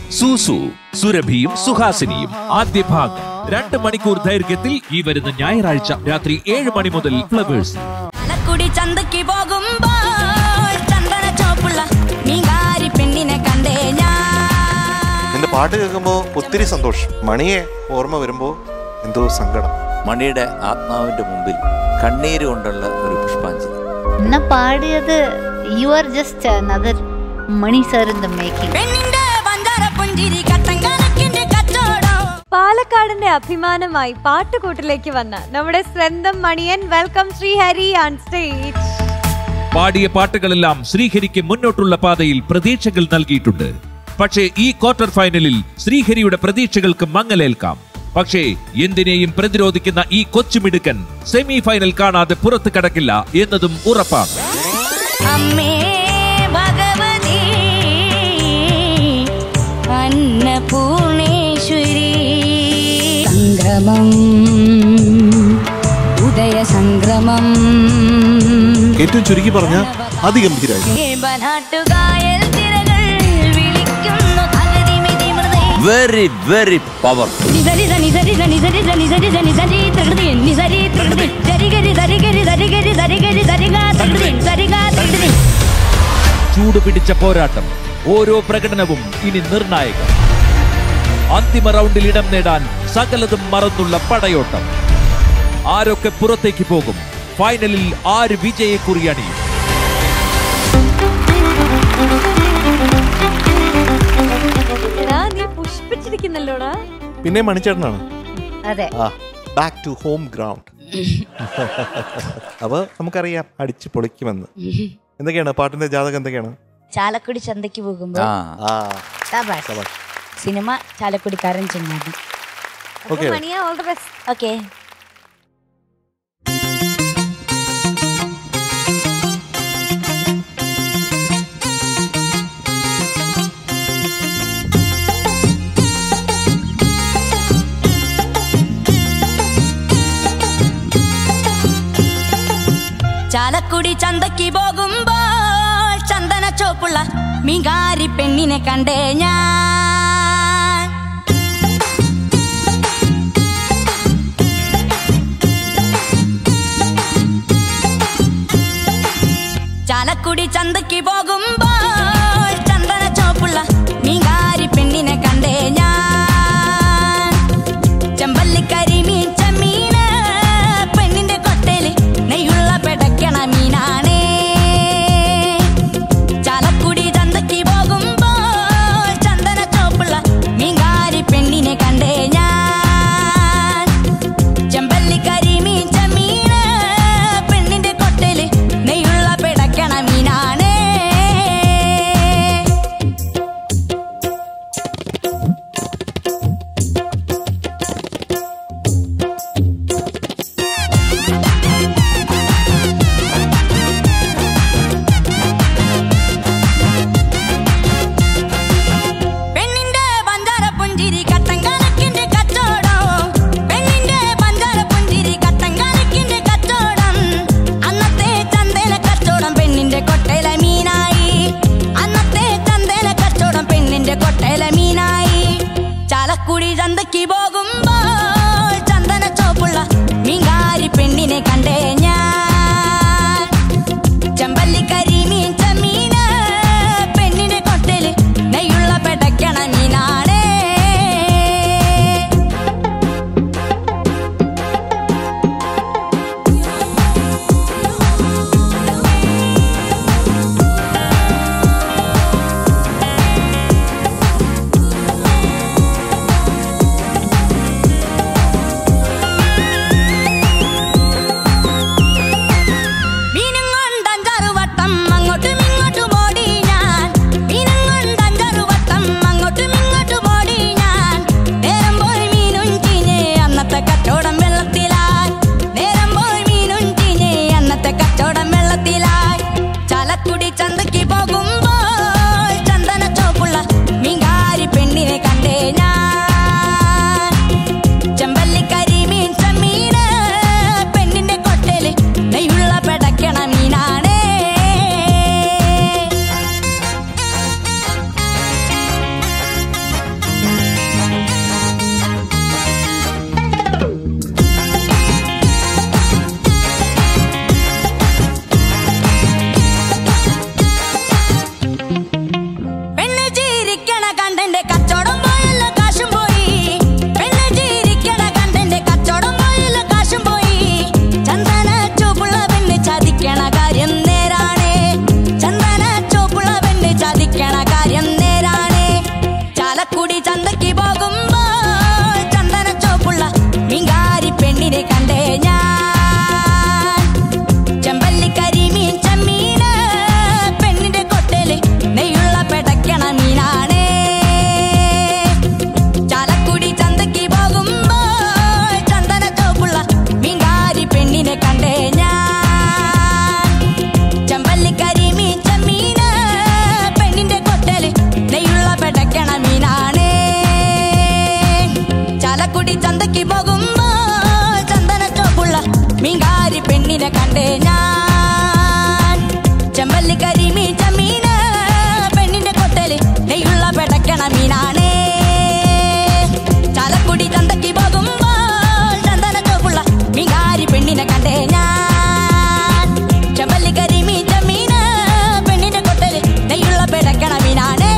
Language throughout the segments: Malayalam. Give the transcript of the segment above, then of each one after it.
സൂസു സുരഭിയും സുഹാസിനിയും ആദ്യ ഭാഗം 2 മണിക്കൂർ ദൈർഘ്യത്തിൽ ഈ വരുന്ന ഞായറാഴ്ച രാത്രി 7 മണി മുതൽ ഫ്ലവേഴ്സ്. ചന്തയ്ക്ക് പോകുമ്പോൾ ചന്ദന ചോപ്പുള്ള മീങ്കാരി പെണ്ണിനെ കണ്ടേ ഞാൻ. നിന്റെ പാട്ട് കേൾക്കുമ്പോ ഒത്തിരി സന്തോഷം. മണിയെ ഓർമ്മ വരുമ്പോ എന്തോ സങ്കടം. മണിയുടെ ആത്മാവിന്റെ മുമ്പിൽ കണ്ണീര് കൊണ്ടുള്ള ഒരു പുഷ്പാഞ്ജലി. എന്നെ പാടിയത് you are just another Mani sir in the making. പാലക്കാടിന്റെ അഭിമാനമായി പാട്ടുകൂട്ടിലേക്ക് വന്ന നമ്മുടെ സ്വന്തം Maniyan. Welcome Sreehari on stage. പാടിയ പാട്ടുകളെല്ലാം ശ്രീഹരിക്ക് മുന്നോട്ടുള്ള പാതയിൽ പ്രതീക്ഷകൾ നൽകിയിട്ടുണ്ട്. പക്ഷേ ഈ ക്വാർട്ടർ ഫൈനലിൽ ശ്രീഹരിയുടെ പ്രതീക്ഷകൾക്ക് മങ്ങലേൽക്കാം. പക്ഷേ എന്തിനേയും പ്രതിരോധിക്കുന്ന ഈ കൊച്ചുമിടുക്കൻ സെമി ഫൈനൽ കാണാതെ പുറത്തു കടക്കില്ല എന്നതും ഉറപ്പാണ്. അമ്മേ ഭഗവതി അന്നപൂർണേശ്വരി സംഗമം ഉദയ സംക്രമം ഏറ്റവും ചുരുക്കി പറഞ്ഞ അതിഗംഭീരായി. Very very powerful. ചൂടുപിടിച്ച പോരാട്ടം, ഓരോ പ്രകടനവും ഇനി നിർണായകം. അന്തിമ റൗണ്ടിൽ ഇടം നേടാൻ സകലതും മറന്നുള്ള പടയോട്ടം. ആരൊക്കെ പുറത്തേക്ക് പോകും? ഫൈനലിൽ ആര് വിജയക്കുറി അണിയും? നീ പുഷ്പിച്ചിരിക്കുന്നല്ലോടാ. പിന്നെ മണിച്ചേട്ടനാണ്. അതെ, ബാക്ക് ടു ഹോം ഗ്രൗണ്ട്. അപ്പൊ നമുക്കറിയാം അടിച്ചു പൊളിക്കുമെന്ന്. എന്തൊക്കെയാണ് പാട്ടിന്റെ ജാതകം? എന്തൊക്കെയാണ്? ചാലക്കുടി ചന്തയ്ക്ക് പോകുമ്പോൾ സിനിമ ചാലക്കുടിക്കാരൻ ചെങ്ങാതി. മണിയ all the best. Okay. Chalakudy ചന്തയ്ക്ക് പോകുമ്പോൾ ചന്ദന ചോപ്പുള്ള മീങ്കാരി പെണ്ണിനെ കണ്ടേ ഞാൻ. ചാലക്കുടി ചന്തയ്ക്ക് പോകുമ്പോൾ ചന്ദന ചോപ്പുള്ള മീങ്കാരി പെണ്ണിനെ കണ്ടേ ഞാൻ. ചെമ്പല്ലിക്കരിമീൻ ചെമ്മീന് പെണ്ണിന്റെ കൊട്ടയില് നെയ്യുള്ള പെടക്കണ മീനാണേ. ചാലക്കുടി ചന്തയ്ക്ക് പോകുമ്പോൾ ചന്ദന ചാലക്കുടി ചന്തയ്ക്ക് പോകുമ്പോൾ ചന്ദന ചോപ്പുള്ള മീൻകാരി പെണ്ണിനെ കണ്ടേ ഞാൻ. ചെമ്പല്ലിക്കരിമീൻ ചെമ്മീന് പെണ്ണിന്റെ കൊട്ടേല് നെയ്യുള്ള പെടക്കണ മീനാണേ. ചാലക്കുടി ചന്തയ്ക്ക് പോകുമ്പോൾ ചന്ദന ചോപ്പുള്ള മീൻകാരി പെണ്ണിനെ കണ്ടേ ഞാൻ. ചെമ്പല്ലിക്കരിമീൻ ചെമ്മീന് പെണ്ണിന്റെ കൊട്ടേല് നെയ്യുള്ള പെടക്കണ മീനാണേ. ചാലക്കുടി ചന്തയ്ക്ക് പോകുമ്പോൾ ചന്ദന ചോപ്പുള്ള മീൻകാരി പെണ്ണിനെ കണ്ടേ ഞാൻ. ചെമ്പല്ലിക്കരിമീൻ ചെമ്മീന് പെണ്ണിന്റെ കൊട്ടേല് നെയ്യുള്ള പെടക്കണ മീനാണേ. ചാലക്കുടി ചന്തയ്ക്ക് പോകുമ്പോൾ ചന്ദന ചോപ്പുള്ള മീൻകാരി പെണ്ണിനെ കണ്ടേ ഞാൻ. ചെമ്പല്ലിക്കരിമീൻ ചെമ്മീന് പെണ്ണിന്റെ കൊട്ടേല് നെയ്യുള്ള പെടക്കണ മീനാണേ.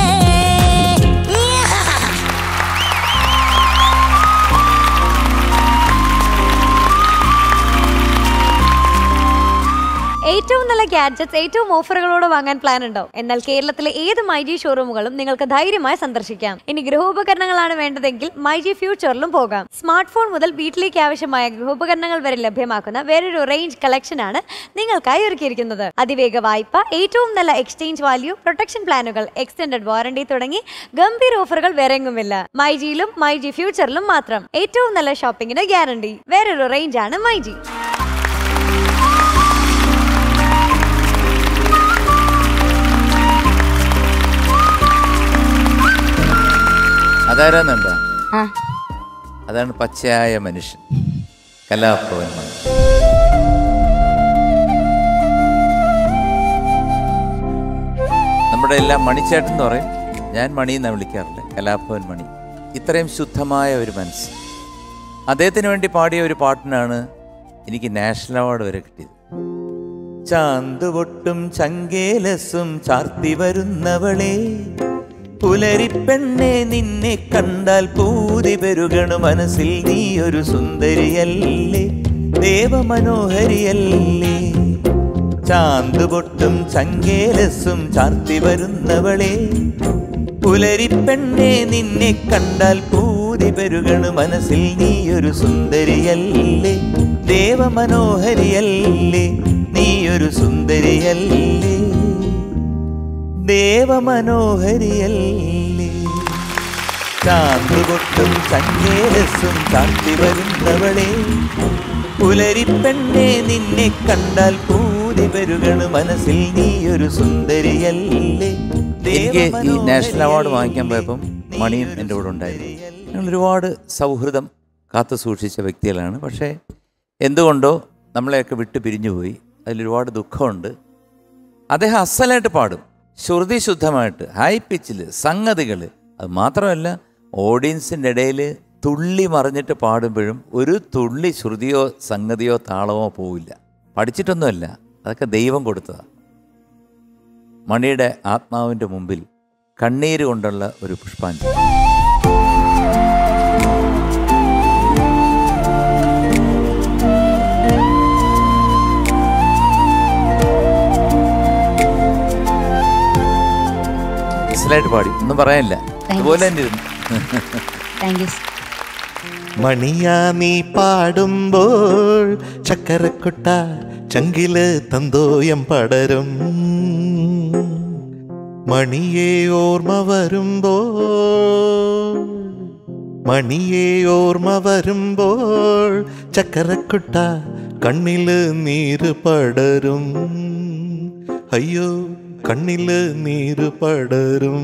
ഏറ്റവും നല്ല ഗാഡ്ജറ്റ്സ് ഏറ്റവും ഓഫറുകളോടെ വാങ്ങാൻ പ്ലാൻ ഉണ്ടോ? എന്നാൽ കേരളത്തിലെ ഏത് മൈജി ഷോറൂമുകളും നിങ്ങൾക്ക് ധൈര്യമായി സന്ദർശിക്കാം. ഇനി ഗൃഹോപകരണങ്ങളാണ് വേണ്ടതെങ്കിൽ മൈജി ഫ്യൂച്ചറിലും പോകാം. സ്മാർട്ട് ഫോൺ മുതൽ വീട്ടിലേക്ക് ആവശ്യമായ ഗൃഹോപകരണങ്ങൾ വരെ ലഭ്യമാക്കുന്ന വേറൊരു റേഞ്ച് കളക്ഷൻ ആണ് നിങ്ങൾക്കായി ഒരുക്കിയിരിക്കുന്നത്. അതിവേഗ വായ്പ, ഏറ്റവും നല്ല എക്സ്ചേഞ്ച് വാല്യൂ, പ്രൊട്ടക്ഷൻ പ്ലാനുകൾ, എക്സ്റ്റൻഡഡ് വാറണ്ടി തുടങ്ങി ഗംഭീര ഓഫറുകൾ വേറെങ്ങുമില്ല. മൈജിയിലും മൈജി ഫ്യൂച്ചറിലും മാത്രം. ഏറ്റവും നല്ല ഷോപ്പിംഗിന് ഗ്യാരണ്ടി. വേറൊരു റേഞ്ച് ആണ് മൈജി. അതാരാന്നുണ്ടോ? അതാണ് പച്ചയായ മനുഷ്യൻ, കലാഭവൻ മണി. നമ്മുടെ എല്ലാം മണിച്ചേട്ടൻ എന്ന് പറയും, ഞാൻ മണി എന്നാണ് വിളിക്കാറില്ല, കലാഭവൻ മണി. ഇത്രയും ശുദ്ധമായ ഒരു മനസ്സ്. അദ്ദേഹത്തിന് വേണ്ടി പാടിയ ഒരു പാട്ടിനാണ് എനിക്ക് നാഷണൽ അവാർഡ് വരെ കിട്ടിയത്. ചാന്തുപൊട്ടും ചങ്കേലസും ചാർത്തി വരുന്നവളെ, പുലരിപ്പെണ്ണെ നിന്നെ കണ്ടാൽ പൂതി പെരുകണു മനസ്സിൽ, നീ ഒരു സുന്ദരിയല്ലേ, ദേവമനോഹരിയല്ലേ. ചാന്തുപൊട്ടും ചങ്കേലസും ചാർത്തി വരുന്നവളെ, പുലരിപ്പെണ്ണെ നിന്നെ കണ്ടാൽ പൂതി പെരുകണു മനസ്സിൽ, നീ ഒരു സുന്ദരിയല്ലേ, ദേവമനോഹരിയല്ലേ, നീ ഒരു സുന്ദരിയല്ലേ, ദേവമനോഹരിയല്ലേ. ചാന്തുപൊട്ടും ചങ്കേലസും ചാർത്തി വരുന്നവളെ, പുലരിപ്പെണ്ണെ നിന്നെ കണ്ടാൽ പൂതി പെരുകണു മനസ്സിൽ, നീ ഒരു സുന്ദരിയല്ലേ. എനിക്ക് ഈ നാഷണൽ അവാർഡ് വാങ്ങിക്കാൻ പോയപ്പം മണിയും എൻ്റെ കൂടെ ഉണ്ടായിരുന്നു. ഞങ്ങൾ ഒരുപാട് സൗഹൃദം കാത്തു സൂക്ഷിച്ച വ്യക്തികളാണ്. പക്ഷേ എന്തുകൊണ്ടോ നമ്മളെയൊക്കെ വിട്ട് പിരിഞ്ഞുപോയി. അതിലൊരുപാട് ദുഃഖമുണ്ട്. അദ്ദേഹം അസലായിട്ട് പാടും, ശ്രുതി ശുദ്ധമായിട്ട്, ഹൈ പിച്ചിൽ സംഗതികൾ. അത് മാത്രമല്ല, ഓഡിയൻസിൻ്റെ ഇടയിൽ തുള്ളി മറിഞ്ഞിട്ട് പാടുമ്പോഴും ഒരു തുള്ളി ശ്രുതിയോ സംഗതിയോ താളമോ പോവില്ല. പഠിച്ചിട്ടൊന്നുമല്ല, അതൊക്കെ ദൈവം കൊടുത്തതാണ്. മണിയുടെ ആത്മാവിൻ്റെ മുമ്പിൽ കണ്ണീര് കൊണ്ടുള്ള ഒരു പുഷ്പാഞ്ജലി. ായിട്ട് പാടി, ഒന്നും പറയാനില്ല, അതുപോലെ തന്നെ ഇരുന്നു. മണിയാ നീ പാടുമ്പോൾ ചക്കരക്കൊട്ട ചങ്കില് തന്തോയം പടരും, മണിയെ ഓർമ്മ വരുമ്പോൾ, മണിയെ ഓർമ്മ വരുമ്പോൾ ചക്കരക്കൊട്ട കണ്ണില് നീര് പടരും, അയ്യോ കണ്ണില് നീര് പടരും.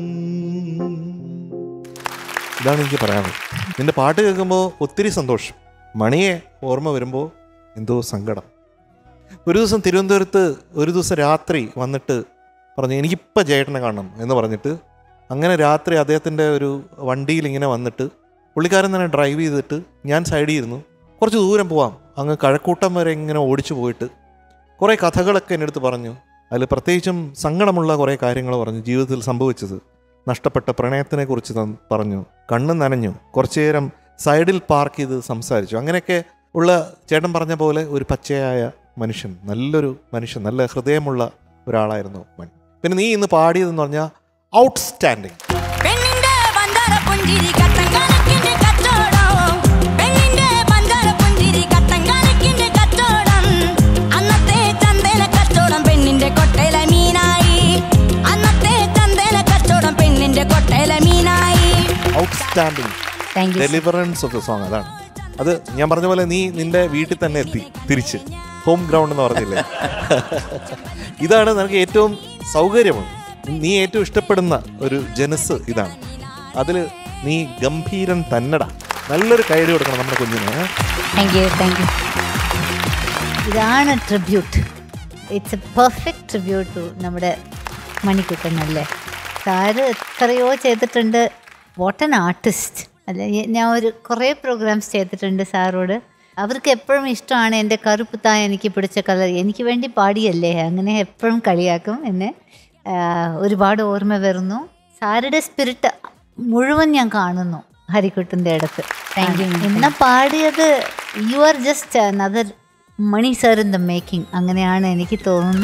ഇതാണ് എനിക്ക് പറയാനുള്ളത്. നിന്റെ പാട്ട് കേൾക്കുമ്പോൾ ഒത്തിരി സന്തോഷം, മണിയെ ഓർമ്മ വരുമ്പോൾ എന്തോ സങ്കടം. ഒരു ദിവസം തിരുവനന്തപുരത്ത് ഒരു ദിവസം രാത്രി വന്നിട്ട് പറഞ്ഞു എനിക്കിപ്പോൾ ജയേട്ടനെ കാണണം എന്ന് പറഞ്ഞിട്ട്, അങ്ങനെ രാത്രി അദ്ദേഹത്തിൻ്റെ ഒരു വണ്ടിയിൽ ഇങ്ങനെ വന്നിട്ട് പുള്ളിക്കാരൻ തന്നെ ഡ്രൈവ് ചെയ്തിട്ട് ഞാൻ സൈഡിൽ ഇരുന്നു. കുറച്ച് ദൂരം പോവാം, അങ്ങ് കഴക്കൂട്ടം വരെ ഇങ്ങനെ ഓടിച്ചു പോയിട്ട് കുറേ കഥകളൊക്കെ എൻ്റെ അടുത്ത് പറഞ്ഞു. അതിൽ പ്രത്യേകിച്ചും സങ്കടമുള്ള കുറേ കാര്യങ്ങൾ പറഞ്ഞു, ജീവിതത്തിൽ സംഭവിച്ചത്, നഷ്ടപ്പെട്ട പ്രണയത്തിനെ കുറിച്ച് പറഞ്ഞു. കണ്ണ് നനഞ്ഞു. കുറച്ചു നേരം സൈഡിൽ പാർക്ക് ചെയ്ത് സംസാരിച്ചു. അങ്ങനെയൊക്കെ ഉള്ള ചേട്ടൻ പറഞ്ഞ പോലെ ഒരു പച്ചയായ മനുഷ്യൻ, നല്ലൊരു മനുഷ്യൻ, നല്ല ഹൃദയമുള്ള ഒരാളായിരുന്നു മണി. പിന്നെ നീ ഇന്ന് പാടിയതെന്ന് പറഞ്ഞാൽ ഔട്ട്സ്റ്റാൻഡിങ്. പെണ്ണിന്റെ പഞ്ചാര പുഞ്ചിരി കട്ടൻ കണക്കിന്റെ കച്ചോടം പെണ്ണിന്റെ പഞ്ചാര പുഞ്ചിരി കട്ടൻ കണക്കിന്റെ കച്ചോടം അന്നത്തെ ചന്തേല കച്ചോടം പെണ്ണിന്റെ കൊട്ടയില മീനായി അന്നത്തെ ചന്തേല കച്ചോടം പെണ്ണിന്റെ കൊട്ടയില മീനായി. Outstanding thank you. Deliverance of the song. അതാണ് അത്. ഞാൻ പറഞ്ഞ പോലെ നീ നിന്റെ വീട്ടിൽ തന്നെ എത്തി തിരിച്ച് ഹോം ഗ്രൗണ്ട് എന്ന് പറഞ്ഞില്ലേ. ഇതാണ് നിനക്ക് ഏറ്റവും സൗകര്യമാണ്. നീ ഏറ്റവും ഇഷ്ടപ്പെടുന്ന ഒരു ജനസ് ഇതാണ്. അതിൽ നീ ഗംഭീരൻ തന്നെടാ. നല്ലൊരു കൈഡി കൊടുക്കണം നമ്മുടെ കുഞ്ഞിന്. Thank you. Thank you. ഇതാണ് tribute. It's a perfect tribute to നമ്മുടെ മണിക്കുട്ടനല്ലേ. സാറ് എത്രയോ ചെയ്തിട്ടുണ്ട്. വാട്ട് ആൻ ആർട്ടിസ്റ്റ് അല്ലേ. ഞാൻ കുറേ പ്രോഗ്രാംസ് ചെയ്തിട്ടുണ്ട് സാറോട്. അവർക്ക് എപ്പോഴും ഇഷ്ടമാണ് എൻ്റെ കറുപ്പ് തായ എനിക്ക് പിടിച്ച കളർ. എനിക്ക് വേണ്ടി പാടിയല്ലേ, അങ്ങനെ എപ്പോഴും കളിയാക്കും എന്നെ. ഒരുപാട് ഓർമ്മ വരുന്നു. സാറുടെ സ്പിരിറ്റ് മുഴുവൻ ഞാൻ കാണുന്നു ഹരിക്കുട്ടൻ്റെ അടുത്ത്. Thank you. എന്നാ പാടിയത് you are just another Mani sir in the making. അങ്ങനെയാണ് എനിക്ക് തോന്നുന്നു.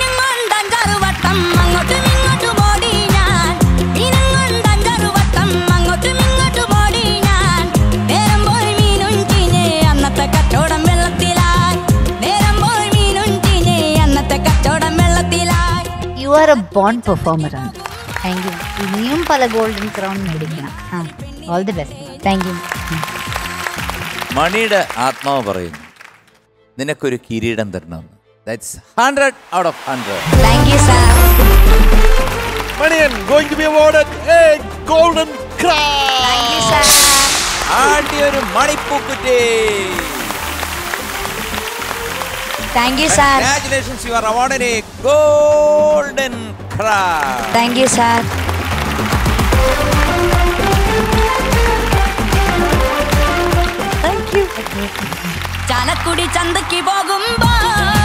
You are a born performer ആണ്. Thank you. ഇനിയും പല ഗോൾഡൻ ക്രൗൺ മേടിക്കണം. All the best. Thank you. മണിയുടെ ആത്മാവ് പറയുന്നു നിനക്കൊരു കിരീടം തരണമെന്ന്. That's 100 out of 100. Thank you, sir. Manian going to be awarded a golden crown. Thank you, sir. ആടിയൊരു മണിപ്പൂക്കുറ്റി. Thank you, sir. Congratulations, you are awarded a golden crown. Thank you, sir. Thank you. Chalakudy ചന്തയ്ക്ക് പോകുമ്പോൾ